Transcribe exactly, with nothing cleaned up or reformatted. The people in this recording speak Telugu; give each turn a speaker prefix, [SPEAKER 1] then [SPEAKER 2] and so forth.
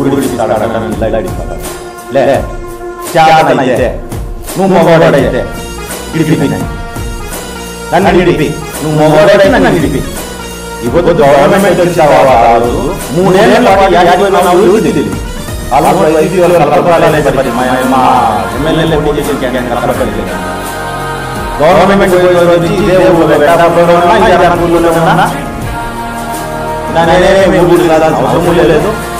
[SPEAKER 1] ఊరు ఇస్తాడు లే చేతనైతే నువ్వు మగవాడైతే ఇడిపి నన్ను ఇడిపి నువ్వు మగవాడైతే నన్ను ఇడిపి ఇప్పుడు గవర్నమెంట్ వచ్చావా రాదు మూడేళ్ళ పాటు యాభై నాలుగు తెలియదు అలా మా ఎమ్మెల్యే పోటీ చేసి కష్టపడి గవర్నమెంట్ వచ్చి ఇదే ఊళ్ళో ఉన్నా దాని అవసరం లేదు.